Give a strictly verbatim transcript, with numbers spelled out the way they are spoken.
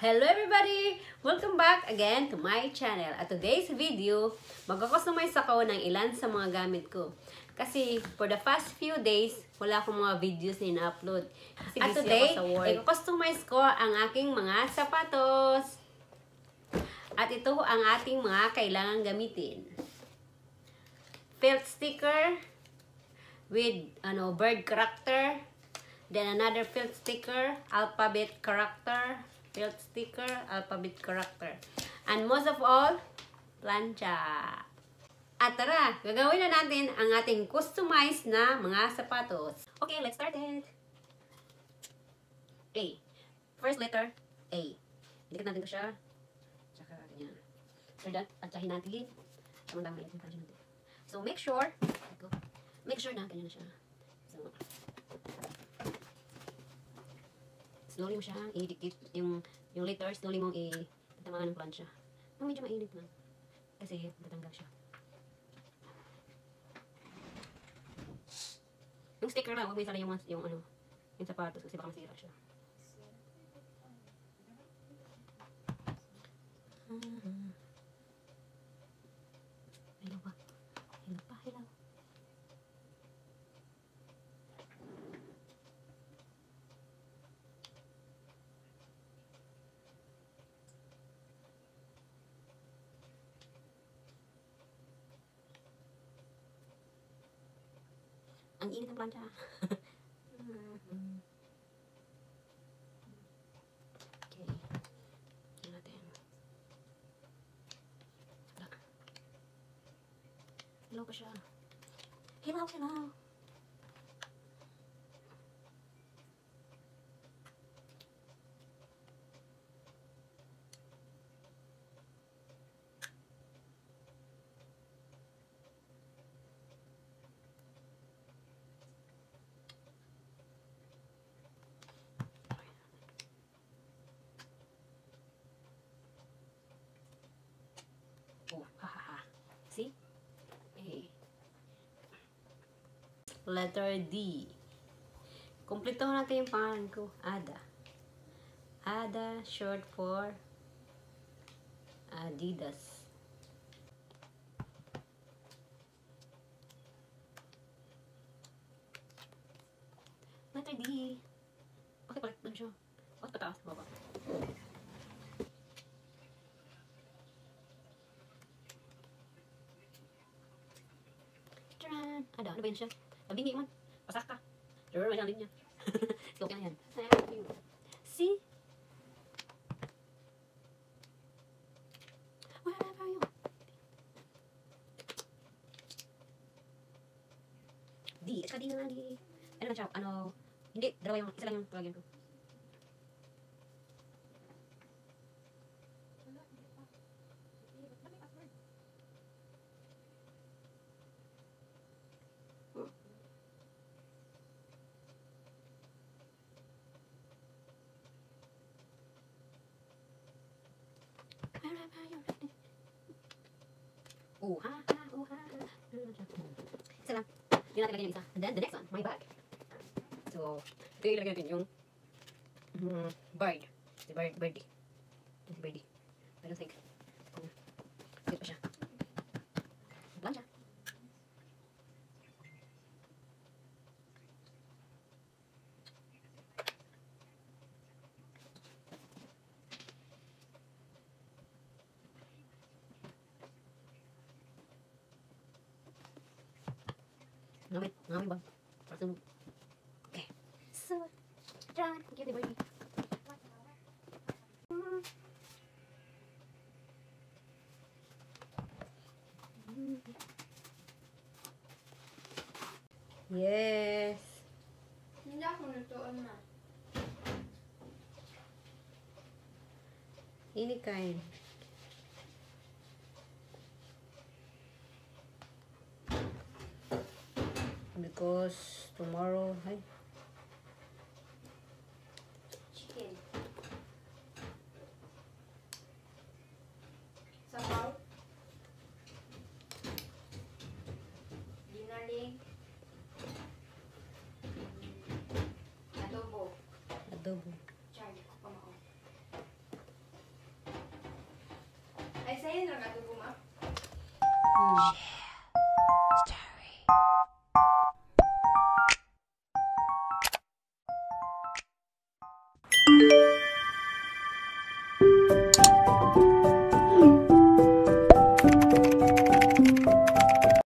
Hello everybody! Welcome back again to my channel. At today's video, mag-customize ako ng ilan sa mga gamit ko. Kasi for the past few days, wala akong mga videos na ina-upload. At today, i-customize ko ang aking mga sapatos. At ito ang ating mga kailangan gamitin. Felt sticker with ano bird character. Then another felt sticker, alphabet character. Felt sticker, alphabet character. And most of all, plancha. At tara, gagawin na natin ang ating customized na mga sapatos. Okay, let's start it. A. First letter, A. Dikit natin ito siya. Tsaka, ganyan. After that, pantsahin natin. Tamang-tamang natin. So, make sure, make sure na ganyan na siya. So, slowly mo siyang i-dikit yung, yung letters, slowly mong i-tatamaan ng plancha. No, medyo mainit lang. Kasi tatanggal siya. Yung sticker lang, huwag mo isala yung, yung, ano, yung sapatos kasi baka masira siya. Hello ba? Hello pa, hello. Ang init ng plancha. Okay. Tingnan natin. Hello pa siya. Hello, hello. Oh, hahaha. See? A. Letter D. Kumpleto natin yung pangalan ko. Ada. Ada, short for Adidas. Letter D. Okay, palit lang siya. O, pataas, baba. Ada, ano ba yun siya? Pabingi man. Pasak ka. Sure, may siyang linya. So, okay na yan. See? Where are you? D. Saka D na D. Ano lang siya? Ano? Hindi. Dalawa yung, isa lang yung palagyan ko. Oh, ha, ha, oh, ha, ha. Isa lang. Hindi natin lagyan yung isa. And then, the next one, my bag. So, ito yung ilagay natin yung um, bird. Si bird, birdie. Si birdie. I don't think. Um, Dito pa siya. Plancha. Ngamit, ngamit ba? Parang okay. So, John, give the birdie. Yes. Hindi ako natuon na. Any kind. Because tomorrow, hi. Chicken. Sabaw. Dinaling. Adobo. Adobo. Char. Pamao. Hmm. Story.